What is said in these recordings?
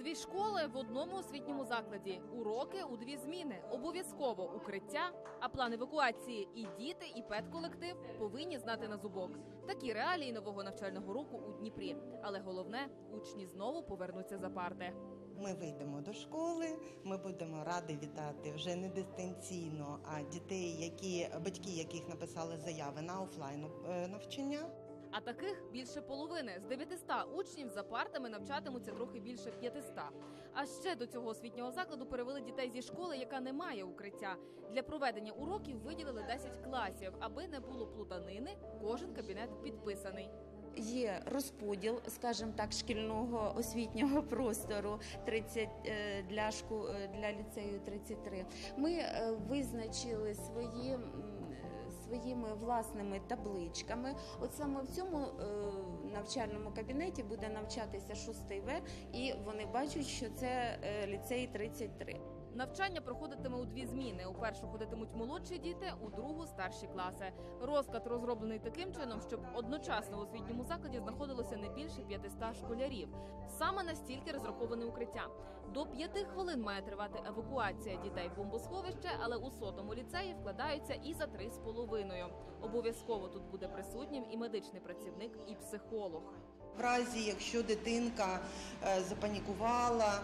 Дві школи в одному освітньому закладі, уроки у дві зміни, обов'язково укриття, а план евакуації і діти, і педколектив повинні знати на зубок. Такі реалії нового навчального року у Дніпрі. Але головне – учні знову повернуться за парти. Ми вийдемо до школи, ми будемо раді вітати вже не дистанційно, а дітей, батьки яких написали заяви на офлайн навчання. А таких більше половини. З 900 учнів за партами навчатимуться трохи більше 500. А ще до цього освітнього закладу перевели дітей зі школи, яка не має укриття. Для проведення уроків виділили 10 класів. Аби не було плутанини, кожен кабінет підписаний. Є розподіл, скажімо так, шкільного освітнього простору 30 для ліцею 33. Ми визначили своїми власними табличками. От саме в цьому навчальному кабінеті буде навчатися 6 В, і вони бачать, що це ліцей 33. Навчання проходитиме у дві зміни. У першу ходитимуть молодші діти, у другу – старші класи. Розклад розроблений таким чином, щоб одночасно в освітньому закладі знаходилося не більше 500 школярів. Саме настільки розраховане укриття. До 5 хвилин має тривати евакуація дітей в бомбосховище, але у 100-му ліцеї вкладаються і за 3,5. Обов'язково тут буде присутнім і медичний працівник, і психолог. В разі, якщо дитинка запанікувала,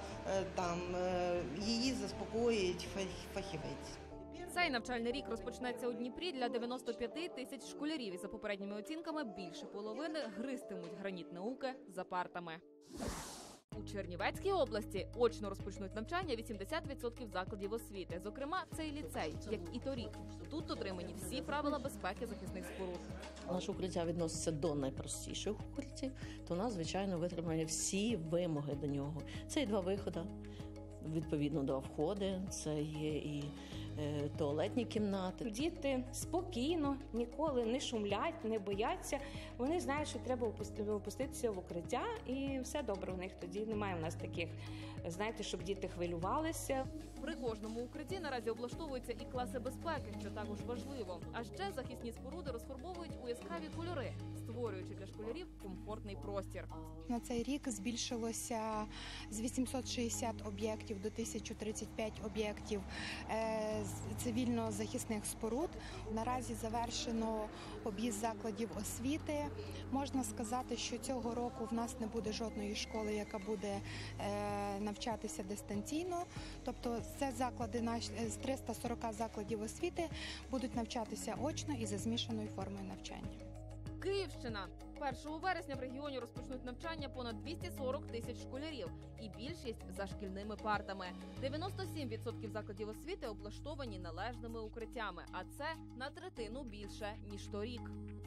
її заспокоїть фахівець. Цей навчальний рік розпочнеться у Дніпрі для 95 тисяч школярів. І за попередніми оцінками більше половини гризтимуть граніт науки за партами. У Чернівецькій області очно розпочнуть навчання 80% закладів освіти. Зокрема, цей ліцей, як і торік. Тут дотримані всі правила безпеки захисних споруд. Наше укриття відноситься до найпростіших укриттів, то у нас, звичайно, витримані всі вимоги до нього. Це і 2 виходи, відповідно до входи, це є і туалетні кімнати. Діти спокійно, ніколи не шумлять, не бояться. Вони знають, що треба опуститися в укриття, і все добре у них. Тоді немає у нас таких, знаєте, щоб діти хвилювалися. При кожному укритті наразі облаштовуються і класи безпеки, що також важливо. А ще захисні споруди розфарбовують у яскраві кольори, створюючи для школярів комфортний простір. На цей рік збільшилося з 860 об'єктів до 1035 об'єктів цивільно-захисних споруд. Наразі завершено об'їзд закладів освіти. Можна сказати, що цього року в нас не буде жодної школи, яка буде навчатися дистанційно. Тобто це заклади, з 340 закладів освіти будуть навчатися очно і за змішаною формою навчання. Київщина. 1 вересня в регіоні розпочнуть навчання понад 240 тисяч школярів. І більшість за шкільними партами. 97% закладів освіти облаштовані належними укриттями. А це на третину більше, ніж торік.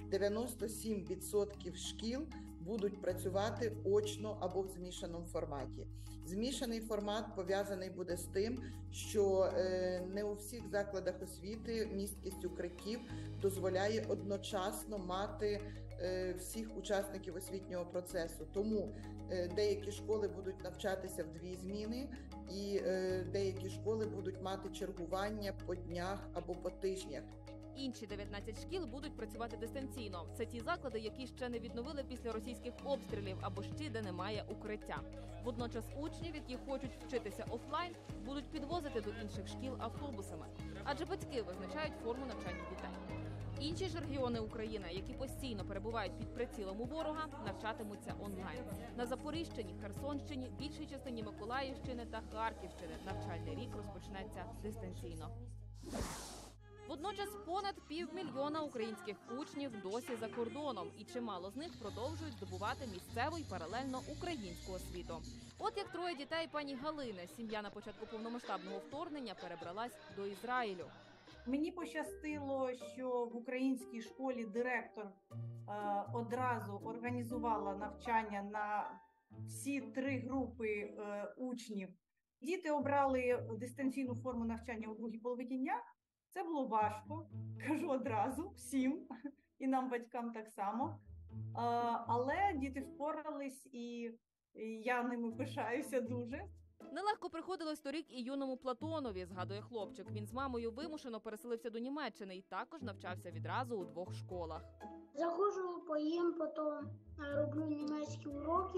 97% шкіл будуть працювати очно або в змішаному форматі. Змішаний формат пов'язаний буде з тим, що не у всіх закладах освіти місткість укриттів дозволяє одночасно мати всіх учасників освітнього процесу. Тому деякі школи будуть навчатися в 2 зміни, і деякі школи будуть мати чергування по днях або по тижнях. Інші 19 шкіл будуть працювати дистанційно. Це ті заклади, які ще не відновили після російських обстрілів або ще де немає укриття. Водночас учнів, які хочуть вчитися офлайн, будуть підвозити до інших шкіл автобусами. Адже батьки визначають форму навчання дітей. Інші ж регіони України, які постійно перебувають під прицілом у ворога, навчатимуться онлайн. На Запоріжчині, Херсонщині, більшій частині Миколаївщини та Харківщини навчальний рік розпочнеться дистанційно. Водночас понад 500 000 українських учнів досі за кордоном, і чимало з них продовжують здобувати місцеву й паралельно українську освіту. От як 3 дітей пані Галини. Сім'я на початку повномасштабного вторгнення перебралась до Ізраїлю. Мені пощастило, що в українській школі директор одразу організувала навчання на всі 3 групи учнів. Діти обрали дистанційну форму навчання у другій половині дня. Це було важко, кажу одразу, всім, і нам, батькам, так само. Але діти впорались, і я ними пишаюся дуже. Нелегко приходилось торік і юному Платонові, згадує хлопчик. Він з мамою вимушено переселився до Німеччини і також навчався відразу у 2 школах. Заходжу, поїм, потім роблю німецькі уроки,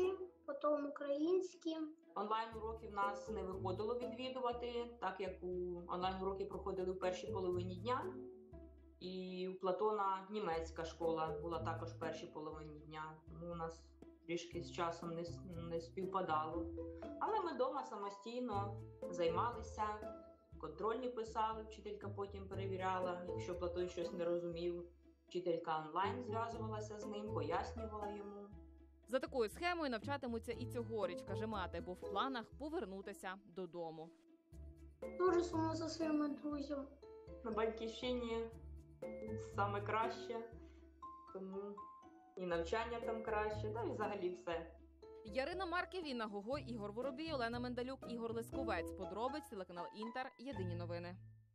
потім українські. Онлайн-уроки в нас не виходило відвідувати, так як онлайн-уроки проходили в першій половині дня. І у Платона німецька школа була також в першій половині дня, тому у нас трішки з часом не співпадало. Але ми вдома самостійно займалися, контрольні писали, вчителька потім перевіряла, якщо Платон щось не розумів. Вчителька онлайн зв'язувалася з ним, пояснювала йому. За такою схемою навчатимуться і цьогоріч, каже мати, бо в планах повернутися додому. Дуже сумно за своїми друзями. На батьківщині саме краще, тому і навчання там краще, та і взагалі все. Ярина Марків, Інна Гогой, Ігор Воробій, Олена Мендалюк, Ігор Лисковець. Подробиць, телеканал Інтер. Єдині новини.